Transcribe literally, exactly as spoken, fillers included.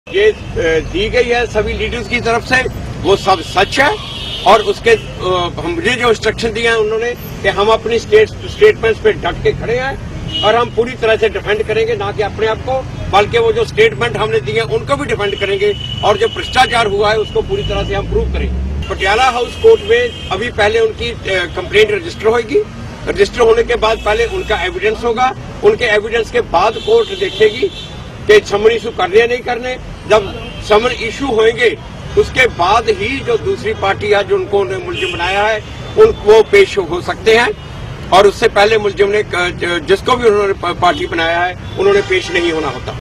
ये दी गई है सभी लीडर्स की तरफ से, वो सब सच है। और उसके मुझे जो इंस्ट्रक्शन दिए हैं उन्होंने कि हम अपनी स्टेट स्टेटमेंट्स पे डट के खड़े हैं और हम पूरी तरह से डिफेंड करेंगे, ना कि अपने आप को, बल्कि वो जो स्टेटमेंट हमने दिए हैं उनको भी डिफेंड करेंगे और जो भ्रष्टाचार हुआ है उसको पूरी तरह से हम प्रूव करेंगे। पटियाला हाउस कोर्ट में अभी पहले उनकी कंप्लेंट रजिस्टर होगी, रजिस्टर होने के बाद पहले उनका एविडेंस होगा, उनके एविडेंस के बाद कोर्ट देखेगी कि समन इशू करने या नहीं करने। जब समन इशू होंगे उसके बाद ही जो दूसरी पार्टी है जो उनको मुलजिम बनाया है उनको पेश हो सकते हैं, और उससे पहले मुलजिम ने जिसको भी उन्होंने पार्टी बनाया है उन्होंने पेश नहीं होना होता।